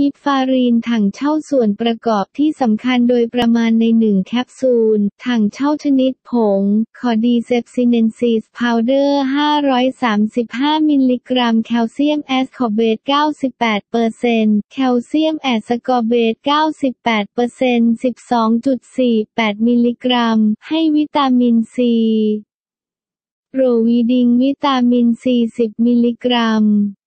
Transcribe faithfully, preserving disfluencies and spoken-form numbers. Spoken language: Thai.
พิฟารีนถังเช่าส่วนประกอบที่สำคัญโดยประมาณในหนึ่งแคปซูลถังเช่าชนิดผงคอร์ดีเซปซิเนนซิสพาวเดอร์ห้าร้อยสามสิบห้ามิลลิกรัมแคลเซียมแอสคอร์เบต เก้าสิบแปดเปอร์เซ็นต์ แคลเซียมแอสคอร์เบต เก้าสิบแปดเปอร์เซ็นต์ สิบสองจุดสี่แปด มิลลิกรัมให้วิตามินซีโรวีดิงวิตามินซีสิบมิลลิกรัม